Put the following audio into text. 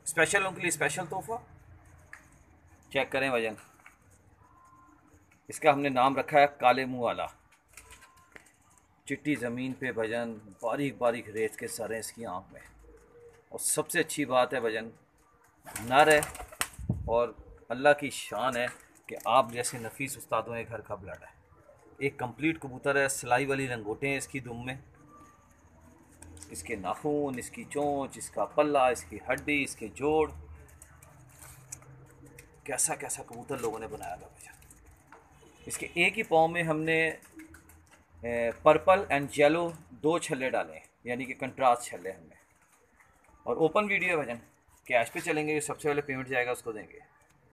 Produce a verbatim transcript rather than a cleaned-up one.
Special उनके लिए special तोहफा। चेक करें वजन, इसका हमने नाम रखा है काले मुंह वाला। चिट्टी ज़मीन पे वजन, बारीक बारीक रेत के सर हैं इसकी आँख में। और सबसे अच्छी बात है वजन नर है, और अल्लाह की शान है कि आप जैसे नफीस उस्तादों के घर का ब्लड है। एक कंप्लीट कबूतर है, सिलाई वाली लंगोटें हैं इसकी दुम में, इसके नाखून, इसकी चोंच, इसका पल्ला, इसकी हड्डी, इसके जोड़, कैसा कैसा कबूतर लोगों ने बनाया था भैया। इसके एक ही पाँव में हमने पर्पल एंड येलो दो छल्ले डाले हैं, यानी कि कंट्रास्ट छल्ले हमने। और ओपन वीडियो है भजन, कैश पे चलेंगे, सबसे पहले पेमेंट जाएगा उसको देंगे।